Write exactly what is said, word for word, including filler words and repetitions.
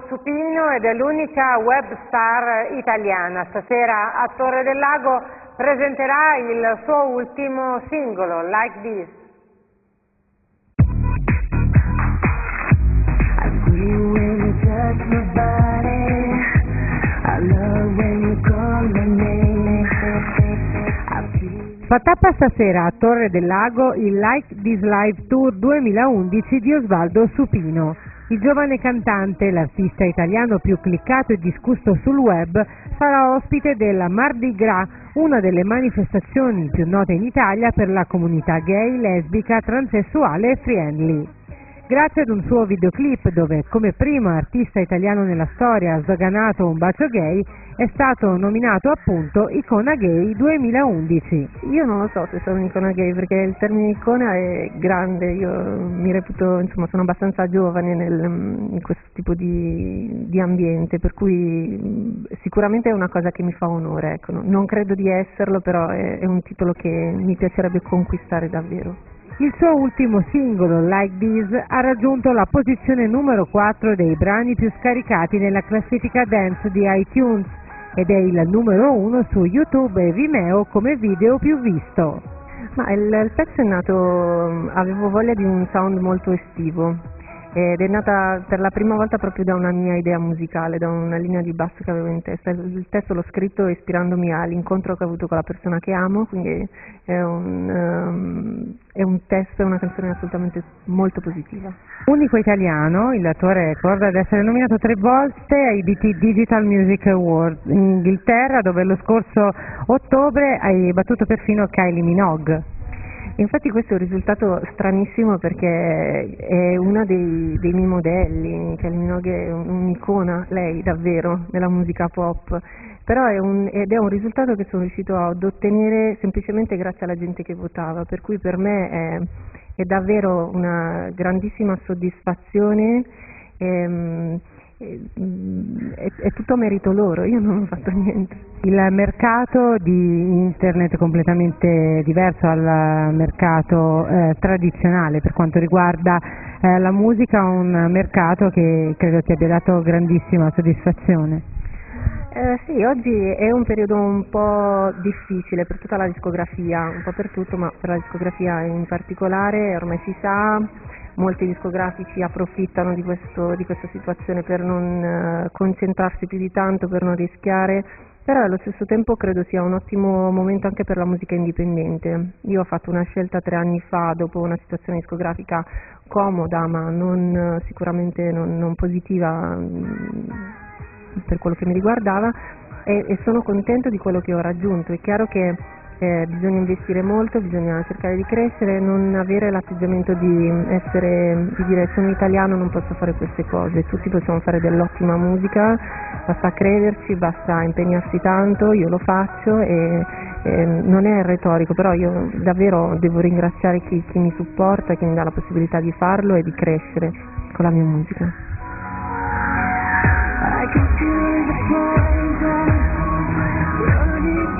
Supino ed è l'unica web star italiana. Stasera a Torre del Lago presenterà il suo ultimo singolo, Like This. Fa tappa stasera a Torre del Lago il Like This Live Tour duemilaundici di Osvaldo Supino. Il giovane cantante, l'artista italiano più cliccato e discusso sul web, sarà ospite della Mardi Gras, una delle manifestazioni più note in Italia per la comunità gay, lesbica, transessuale e friendly. Grazie ad un suo videoclip dove, come primo artista italiano nella storia, ha sdoganato un bacio gay, è stato nominato appunto Icona Gay duemilaundici. Io non lo so se sono un'icona gay perché il termine icona è grande, io mi reputo, insomma, sono abbastanza giovane nel, in questo tipo di, di ambiente, per cui sicuramente è una cosa che mi fa onore, ecco. Non credo di esserlo, però è, è un titolo che mi piacerebbe conquistare davvero. Il suo ultimo singolo, Like This, ha raggiunto la posizione numero quattro dei brani più scaricati nella classifica dance di iTunes ed è il numero uno su YouTube e Vimeo come video più visto. Ma il, il pezzo è nato, avevo voglia di un sound molto estivo ed è nata per la prima volta proprio da una mia idea musicale, da una linea di basso che avevo in testa. Il testo l'ho scritto ispirandomi all'incontro che ho avuto con la persona che amo, quindi è un, um, è un testo, è una canzone assolutamente molto positiva. Unico italiano, il tuo record ad essere nominato tre volte ai B T Digital Music Awards in Inghilterra, dove lo scorso ottobre hai battuto perfino Kylie Minogue. Infatti questo è un risultato stranissimo perché è una dei, dei miei modelli, Kylie Minogue è un'icona, lei davvero, della musica pop, però è un, ed è un risultato che sono riuscito ad ottenere semplicemente grazie alla gente che votava, per cui per me è, è davvero una grandissima soddisfazione. Ehm, È, è tutto merito loro, io non ho fatto niente. Il mercato di internet è completamente diverso dal mercato eh, tradizionale per quanto riguarda eh, la musica, un mercato che credo ti abbia dato grandissima soddisfazione. Eh, sì, oggi è un periodo un po' difficile per tutta la discografia, un po' per tutto, ma per la discografia in particolare, ormai si sa. Molti discografici approfittano di, questo, di questa situazione per non eh, concentrarsi più di tanto, per non rischiare, però allo stesso tempo credo sia un ottimo momento anche per la musica indipendente. Io ho fatto una scelta tre anni fa dopo una situazione discografica comoda ma non, sicuramente non, non positiva mh, per quello che mi riguardava e, e sono contento di quello che ho raggiunto. È chiaro che Eh, bisogna investire molto, bisogna cercare di crescere, non avere l'atteggiamento di essere, di dire sono italiano, non posso fare queste cose, tutti possiamo fare dell'ottima musica, basta crederci, basta impegnarsi tanto, io lo faccio e, e non è retorico, però io davvero devo ringraziare chi, chi mi supporta, chi mi dà la possibilità di farlo e di crescere con la mia musica. I can feel the